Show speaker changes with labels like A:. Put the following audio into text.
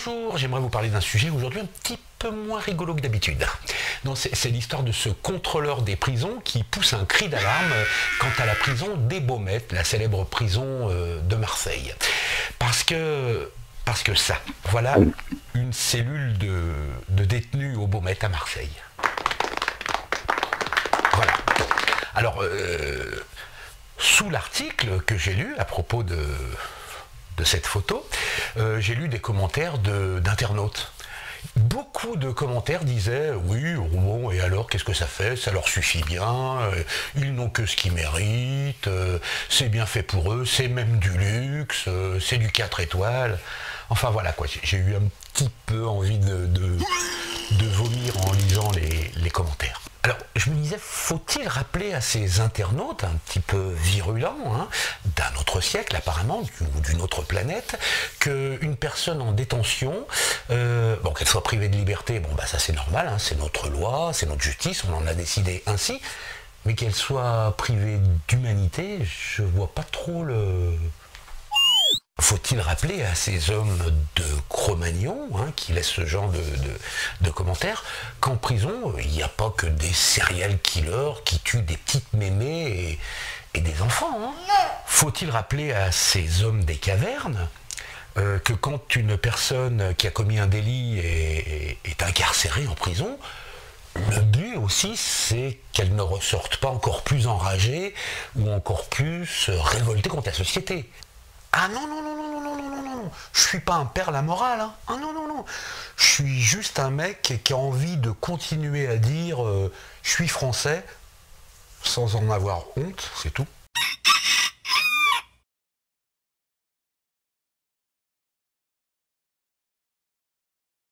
A: Bonjour, j'aimerais vous parler d'un sujet aujourd'hui un petit peu moins rigolo que d'habitude. C'est l'histoire de ce contrôleur des prisons qui pousse un cri d'alarme quant à la prison des Baumettes, la célèbre prison de Marseille. Parce que ça, voilà une cellule de détenus aux Baumettes à Marseille. Voilà. Alors, sous l'article que j'ai lu à propos de cette photo, j'ai lu des commentaires d'internautes. Beaucoup de commentaires disaient « Oui, bon, et alors, qu'est-ce que ça fait? Ça leur suffit bien, ils n'ont que ce qu'ils méritent, c'est bien fait pour eux, c'est même du luxe, c'est du 4 étoiles. » Enfin voilà quoi, j'ai eu un petit peu envie de vomir en lisant les commentaires. Alors, je me disais, faut-il rappeler à ces internautes un petit peu virulents, hein, d'un autre siècle apparemment, ou d'une autre planète, qu'une personne en détention, bon, qu'elle soit privée de liberté, bon bah ça c'est normal, hein, c'est notre loi, c'est notre justice, on en a décidé ainsi, mais qu'elle soit privée d'humanité, je vois pas trop le... Faut-il rappeler à ces hommes de Cro-Magnon, hein, qui laissent ce genre de commentaires, qu'en prison, il n'y a pas que des serial killers qui tuent des petites mémés et des enfants, hein. Faut-il rappeler à ces hommes des cavernes que quand une personne qui a commis un délit est incarcérée en prison, le but aussi, c'est qu'elle ne ressorte pas encore plus enragée ou encore plus révoltée contre la société. Ah non, non, non, non, non, non, non, non, non, je suis pas un père la morale, hein. Ah non, non, non, je suis juste un mec qui a envie de continuer à dire je suis français sans en avoir honte, c'est tout.